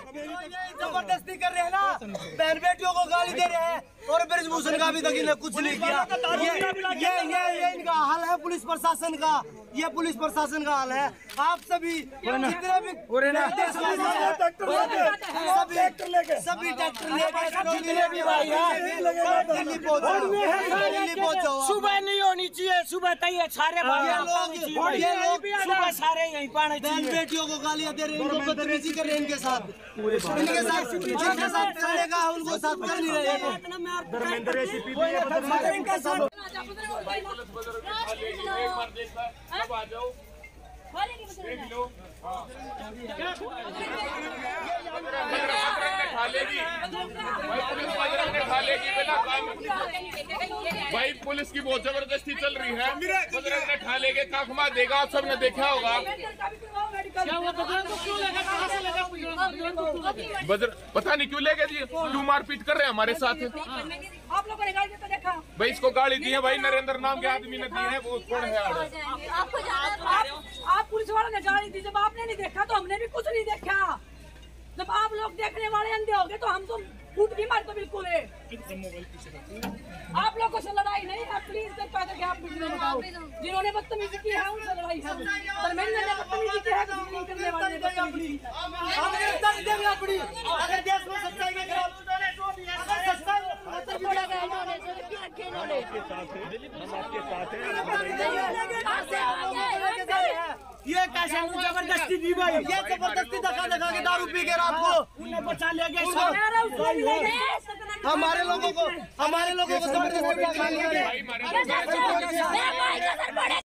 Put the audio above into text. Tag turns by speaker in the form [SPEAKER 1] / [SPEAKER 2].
[SPEAKER 1] जबरदस्ती कर रहे हैं ना, बहन बेटियों को गाली दे रहे हैं और ब्रजभूषण का भी तक कुछ नहीं किया। ये इनका हाल है पुलिस प्रशासन का, ये पुलिस प्रशासन का हाल है। आप सभी जितने भी सभी ट्रैक्टर दिल्ली पहुँचो।
[SPEAKER 2] सुबह नहीं होनी चाहिए, सुबह तय सारे सुबह सारे यहीं पाने
[SPEAKER 1] बहन बेटियों को गालियाँ दे रहे हैं, इनको बदतमीजी कर रहे हैं, इनके साथ चलेगा उनको साथ कर नहीं रहे हैं।
[SPEAKER 3] भाई पुलिस की बहुत जबरदस्ती चल रही है, बजरंग ने ठा लेके काखमा देगा। आप सबने देखा होगा पता नहीं क्यों लेके दिए, क्यों मारपीट कर रहे हैं हमारे साथ।
[SPEAKER 4] आप लोगों ने गाड़ी तो देखा
[SPEAKER 3] भाई, इसको गाड़ी दी है भाई, नरेंद्र नाम के आदमी ने दी है। वो कौन है?
[SPEAKER 4] आप पुलिस वालों ने गाड़ी दी, जब आपने नहीं देखा तो हमने भी कुछ नहीं देखा। जब आप लोग देखने वाले अंधे हो गए तो हम तो फूट की मार तो बिल्कुल है। आप लोगों से लड़ाई नहीं है, प्लीज कृपया करके आप मुझे बताओ, जिन्होंने बदतमीजी की है उनसे लड़ाई है। धर्मेंद्र ने बदतमीजी की है, नहीं करने वाले ने बदतमीजी की है।
[SPEAKER 1] अगर देश में सच्चाई के खिलाफ
[SPEAKER 2] ये कैसे जबरदस्ती दी भाई,
[SPEAKER 1] ये जबरदस्ती दिखा के दारू पी के रात को
[SPEAKER 2] उन्हें बचा ले गए।
[SPEAKER 1] हमारे लोगों को जबरदस्ती